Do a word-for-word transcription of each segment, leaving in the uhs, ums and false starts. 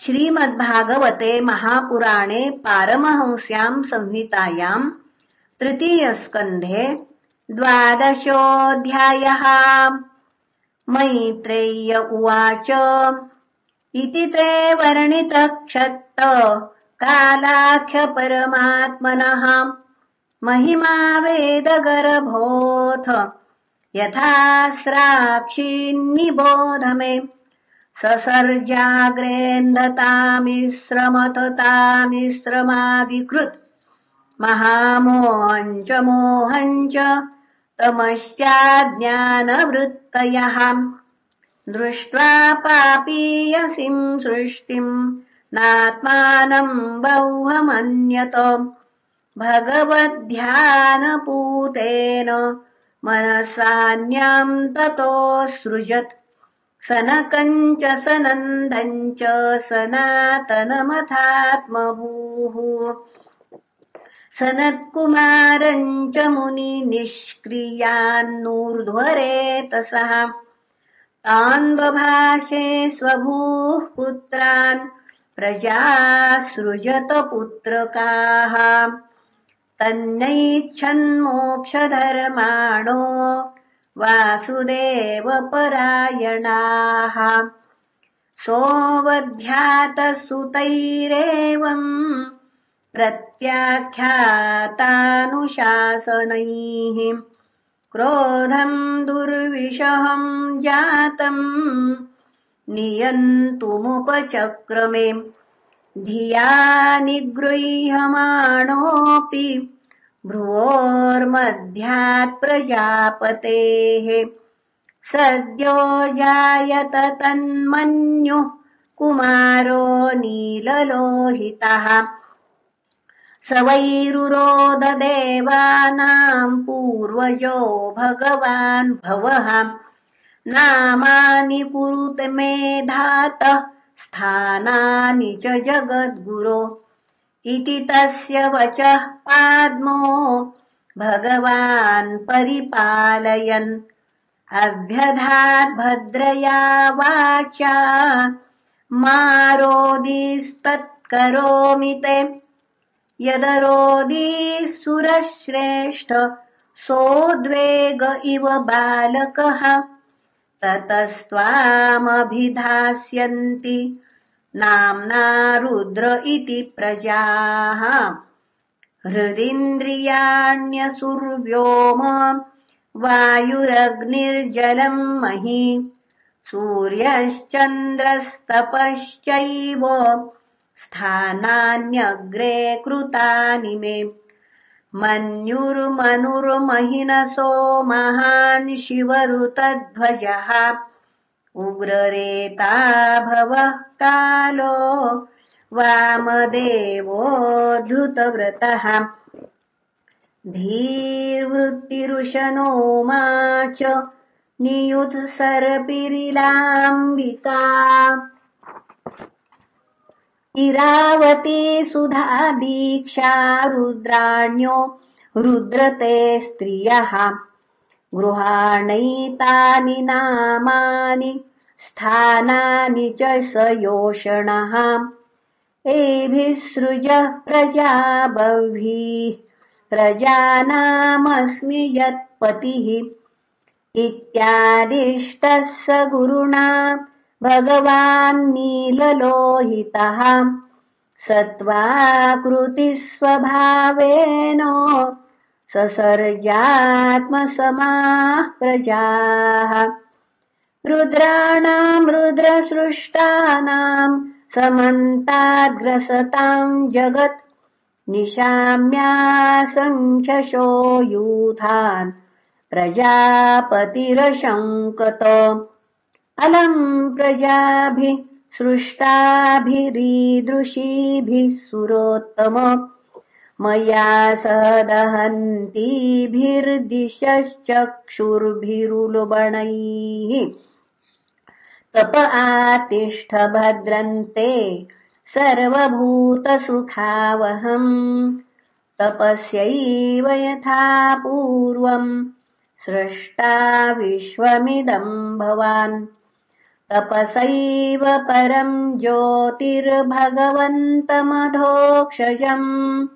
श्रीमद्भागवते महापुराणे पारमहंस्यां संहितायां तृतीयस्कन्धे द्वादशोऽध्यायः। मैत्रेय्य उवाच इति ते वर्णितक्षत्त कालाख्यपरमात्मनः महिमा वेदगर्भोऽथ यथास्राक्षीन्निबोध मे ससर्जाग्रेन्धतामिश्रमथतामिश्रमादिकृत् महामोहञ्च मोहञ्च तमस्याज्ञानवृत्तयः दृष्ट्वा पापीयसीं सृष्टिं नात्मानं बह्वमन्यत भगवद्ध्यानपूतेन मनसान्यां ततो सृजत् सनकञ्च सनन्दञ्च सनातनमथात्मभूः सनत्कुमारञ्च मुनिनिष्क्रियान्नूर्ध्वरेतसः तान् बभाषे स्वभूः पुत्रान् प्रजासृजत पुत्रकाः तन्नैच्छन्मोक्षधर्माणो वासुदेवपरायणाः सोऽवध्यातसुतैरेवम् प्रत्याख्यातानुशासनैः क्रोधम् दुर्विषहम् जातम् नियन्तुमुपचक्रमे धिया निगृह्यमाणोऽपि भ्रुवोर्मध्यात् प्रजापतेः सद्यो जायत तन्मन्युः कुमारो नीललोहितः स वैरुरोध देवानां पूर्वजो भगवान् भवः नामानि कुरुते मेधातः स्थानानि च जगद्गुरो इति तस्य वचः पाद्मो भगवान् परिपालयन् अभ्यधात् भद्रया वाचा मारोदिस्तत्करोमि ते यदरोदी सुरश्रेष्ठ सोद्वेग इव बालकः ततस्त्वामभिधास्यन्ति नाम्ना रुद्र इति प्रजाः हृदिन्द्रियाण्यसुर्व्योम वायुरग्निर्जलं मही सूर्यश्चन्द्रस्तपश्चैव स्थानान्यग्रे कृतानि मे मन्युर्मनुर्महिनसो महान् शिवरुतध्वजः उग्ररेता भवः कालो वामदेवो धृतव्रतः धीर्वृत्तिरुशनो मा च नियुत्सर्पिरिलाम्बिका इरावती सुधा दीक्षा रुद्राण्यो रुद्रते स्त्रियः गृहाणैतानि नामानि स्थानानि च स योषणः एभिः सृजः प्रजा बह्वीः प्रजानामस्मि यत्पतिः इत्यादिष्टः स गुरुणा भगवान् नीललोहितः सत्त्वाकृतिस्वभावेन ससर्जात्मसमाः प्रजाः रुद्राणां रुद्रसृष्टानां समन्ताद्ग्रसतां जगत् निशाम्यासङ्ख्यशो यूथान् प्रजापतिरशङ्कत अलम् प्रजाभिः सृष्टाभिरीदृशीभिः सुरोत्तम मया सदहन्तीभिर्दिशश्चक्षुर्भिरुलुबणैः तप आतिष्ठ भद्रन्ते सर्वभूतसुखावहम् तपस्यैव यथा पूर्वम् सृष्टा विश्वमिदम् भवान् तपसैव परं ज्योतिर्भगवन्तमधोक्षजम्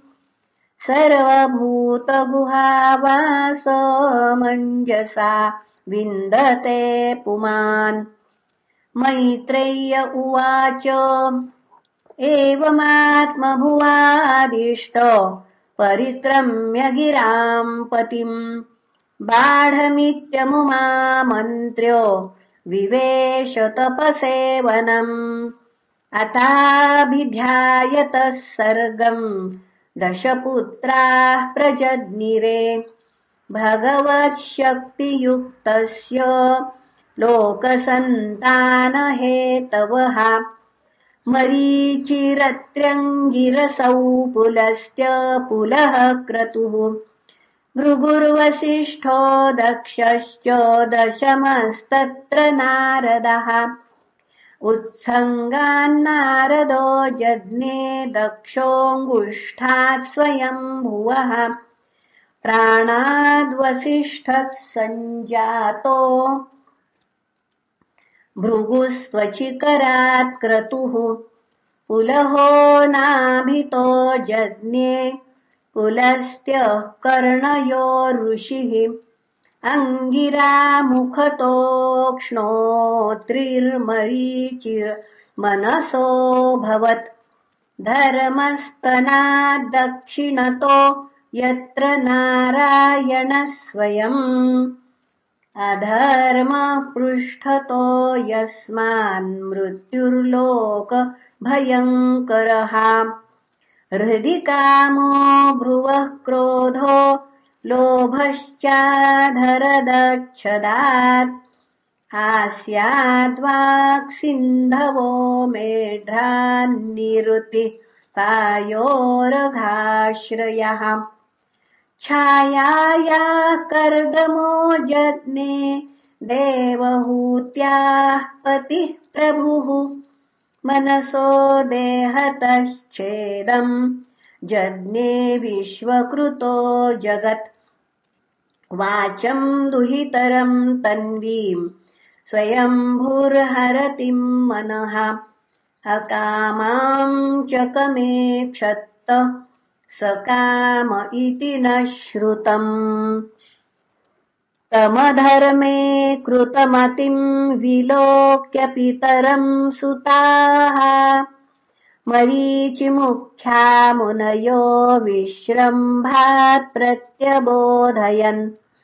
सर्वभूतगुहावासमञ्जसा विन्दते पुमान्। मैत्रेय्य उवाच एवमात्मभुवादिष्ट परिक्रम्य गिरां पतिम् बाढमित्यमुमामन्त्र्यो विवेश तपसेवनम्। अथाभिध्यायतः सर्गम् दशपुत्राः प्रजज्ञिरे भगवच्छक्तियुक्तस्य लोकसन्तानहेतवः। मरीचिरत्र्यङ्गिरसौ पुलस्त्य पुलः क्रतुः भृगुर्वसिष्ठो दक्षश्च दशमस्तत्र नारदः। उत्सङ्गान्नारदो जज्ञे दक्षोऽङ्गुष्ठात् स्वयंभुवः। प्राणाद्वसिष्ठः सञ्जातो भृगुस्त्वचिकरात् क्रतुः पुलहो नाभितो जज्ञे पुलस्त्यः कर्णयो ऋषिः। अङ्गिरामुखतोक्ष्णोत्रिर्मरीचिर्मनसोऽभवत् धर्मस्तनाद्दक्षिणतो यत्र नारायणः स्वयम्। अधर्मः पृष्ठतो यस्मान्मृत्युर्लोकभयङ्करः। हृदि कामो भ्रुवः क्रोधो लोभश्चाधरदच्छदात्। आस्याद्वाक्सिन्धवो मेढ्रान्निरुतिः पायोरघाश्रयः। छायायाः कर्दमो जज्ञे देवहूत्याः पतिः प्रभुः। मनसो देहतश्छेदम् जज्ञे विश्वकृतो जगत्। वाचं दुहितरं तन्वीं स्वयंभुर्हरतिं मनः। अकामां चकमेक्षत्त सकाम इति न श्रुतम्। तमधर्मे कृतमतिं विलोक्य पितरं सुताः। मरीचिमुख्या मुनयो विश्रम्भात् प्रत्यबोधयन्।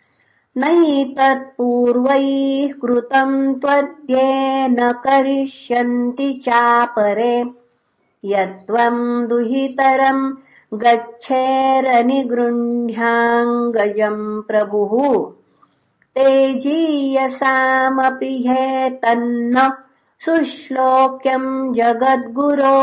नैतत्पूर्वैः कृतं त्वद्येन करिष्यन्ति चापरे। यत्त्वं दुहितरं गच्छेरनिगृह्णाङ्गजं प्रभुः। तेजीयसामपि ह्येतन्न सुश्लोक्यं जगद्गुरो।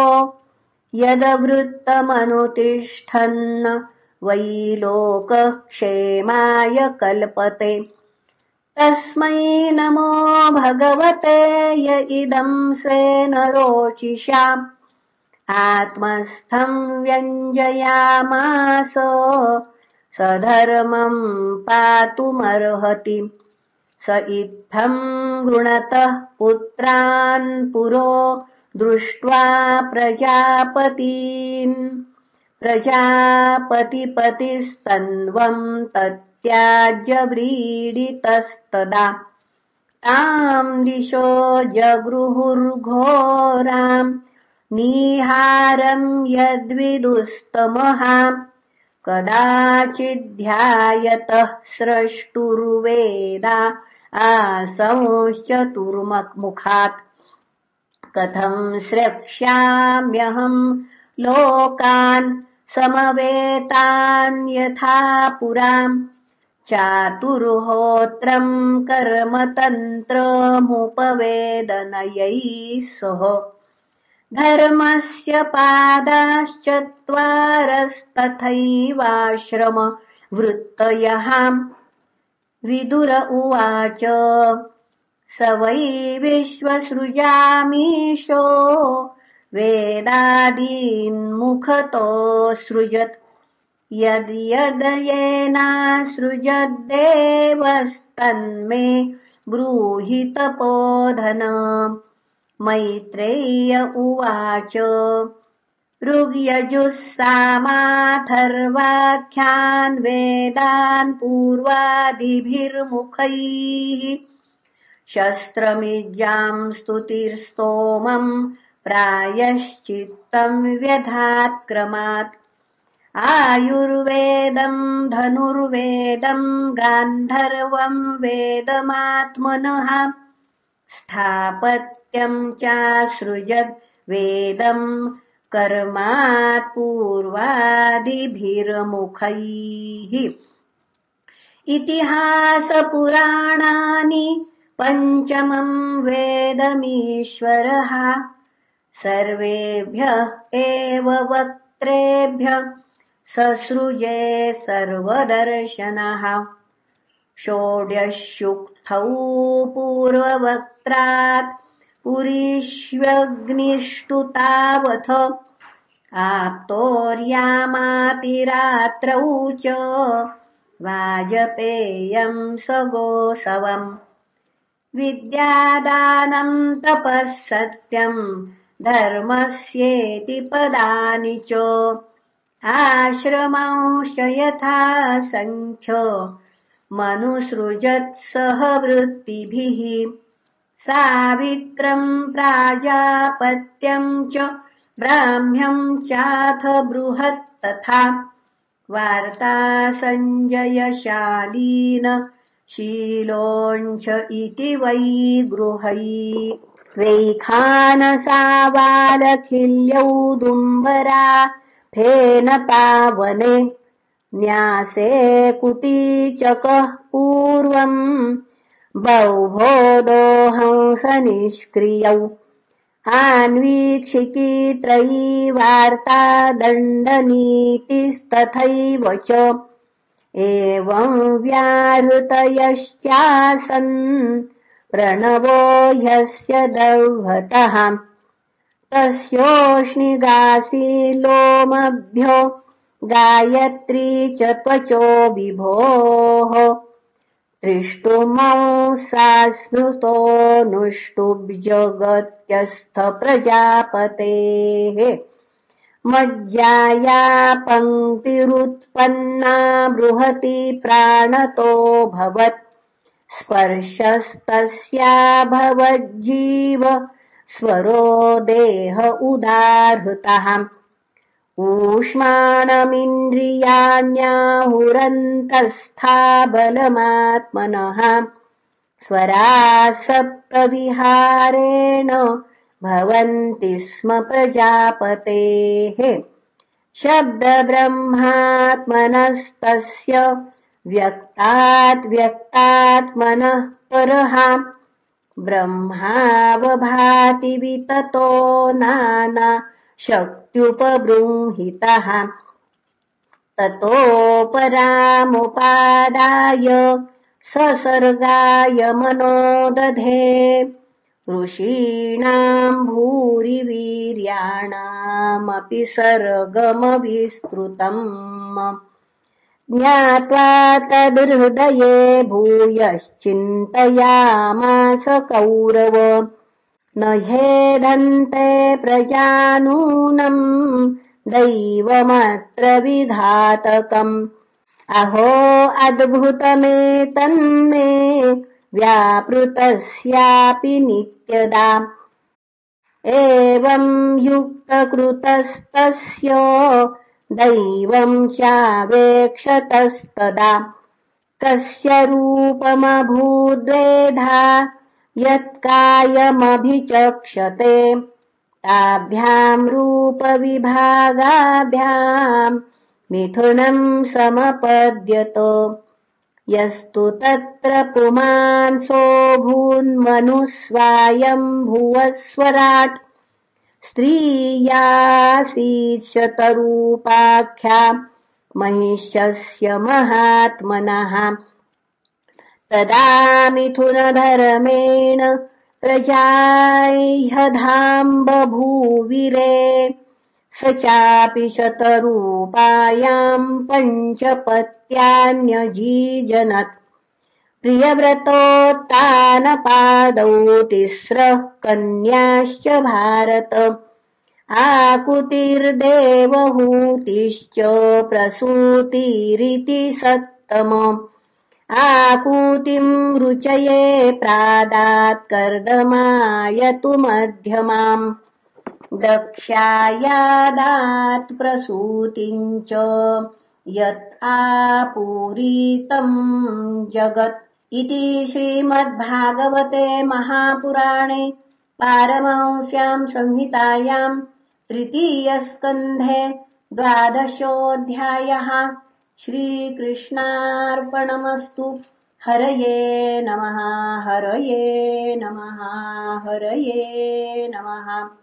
यदवृत्तमनुतिष्ठन्न वै लोकक्षेमाय कल्पते। तस्मै नमो भगवते य इदं सेन रोचिषा। आत्मस्थं व्यञ्जयामास सधर्मं पातुमर्हति। स इत्थं गृणतः पुत्रान् पुरो दृष्ट्वा प्रजापतीन्। प्रजापतिपतिस्तन्वं तत्याज्य व्रीडितस्तदा। तां दिशो जगृहुर्घोरां निहारं यद्विदुस्तमः। कदाचिद्ध्यायतः स्रष्टुर्वेदा आसंश्चतुर्मुखात्। कथं स्रक्ष्याम्यहं लोकान् समवेतान् यथा पुराम्। चातुर्होत्रं कर्मतन्त्रमुपवेदनयैः सह। धर्मस्य पादाश्चत्वारस्तथैवाश्रम वृत्तयः। विदुर उवाच स वै विश्वसृजामीशो वेदादीन्मुखतो सृजत्। यद्यदयेनासृजद्देवस्तन्मे ब्रूहि तपोधन। मैत्रेय उवाच ऋग्यजुः सामाथर्वाख्यान् वेदान् पूर्वादिभिर्मुखैः शस्त्रमिज्याम् स्तुतिर्स्तोमम् प्रायश्चित्तम् व्यधात् क्रमात्। आयुर्वेदम् धनुर्वेदम् गान्धर्वम् वेदमात्मनः स्थापत्यम् चासृजद् वेदम् कर्मात् पूर्वादिभिर्मुखैः। इतिहासपुराणानि पञ्चमम् वेदमीश्वरः सर्वेभ्यः एव वक्त्रेभ्यः ससृजे सर्वदर्शनः। षोडश्युक्तौ पूर्ववक्त्रात् पुरीष्यग्निष्टुतावथ आप्तोर्यामातिरात्रौ च वाजपेयम् सगोसवम्। विद्यादानम् तपः सत्यम् धर्मस्येति पदानि च आश्रमांश्च यथा सङ्ख्य मनुसृजत्सह वृत्तिभिः। सावित्रम् प्राजापत्यम् च ब्राह्म्यम् चाथ बृहत् तथा वार्ता सञ्जयशालीन शीलोञ्च इति वै गृहै। वैखानसावालखिल्यौदुम्बरा फेन पावने न्यासे कुटीचकः पूर्वम् बौभोदोहंस निष्क्रियौ। आन्वीक्षिकी त्रयी वार्ता दण्डनीतिस्तथैव च एवं व्याहृतयश्चासन् प्रणवो ह्यस्य दह्वतः तस्योष्णिगासी लोमभ्यो गायत्री च त्वचो विभोः। त्रिष्टुमौ सा स्मृतो नुष्टुब्जगत्यस्थ प्रजापतेः मज्जाया पङ्क्तिरुत्पन्ना बृहती प्राणतो भवत् स्पर्शस्तस्या भवज्जीव स्वरो देह उदाहृतः। ऊष्माणमिन्द्रियाण्याहुरन्तस्था बलमात्मनः स्वरा सप्तविहारेण भवन्ति स्म प्रजापतेः। शब्दब्रह्मात्मनस्तस्य व्यक्तात् व्यक्तात्मनः परः ब्रह्मावभाति विततो नाना शक्त्युपबृंहितः। ततोपरामुपादाय ससर्गाय मनो दधे ऋषीणाम् भूरि वीर्याणामपि सर्गमविस्तृतम्। ज्ञात्वा तद्हृदये भूयश्चिन्तयामास कौरव न ह्येधन्ते प्रजानूनम् दैवमत्र विघातकम्। अहो अद्भुतमेतन्मे व्यापृतस्यापि नित्यदा। एवम् युक्तकृतस्तस्य दैवम् चावेक्षतस्तदा कस्य रूपमभूद्वेधा यत्कायमभिचक्षते ताभ्याम् रूपविभागाभ्याम् मिथुनम् समपद्यत। यस्तु तत्र पुमांसोऽभून्मनुस्वायम्भुवस्वराट् स्त्रियासीत् शतरूपाख्या महिष्यस्य महात्मनः। तदा मिथुनधर्मेण प्रजाह्यधाम् बभूविरे स चापि शतरूपायाम् पञ्चपत्यान्यजीजनत्। प्रियव्रतोत्तानपादौ तिस्रः कन्याश्च भारत आकुतिर्देवहूतिश्च प्रसूतिरिति सत्तम आकूतिं रुचये प्रादात् कर्दमायतु मध्यमाम् दक्षायादात् प्रसूतिं च यत् आपूरितं जगत् इति श्रीमद्भागवते महापुराणे पारमहंस्यां संहितायां तृतीयस्कन्धे द्वादशोऽध्यायः। श्रीकृष्णार्पणमस्तु। हरये नमः। हरये नमः। हरये नमः।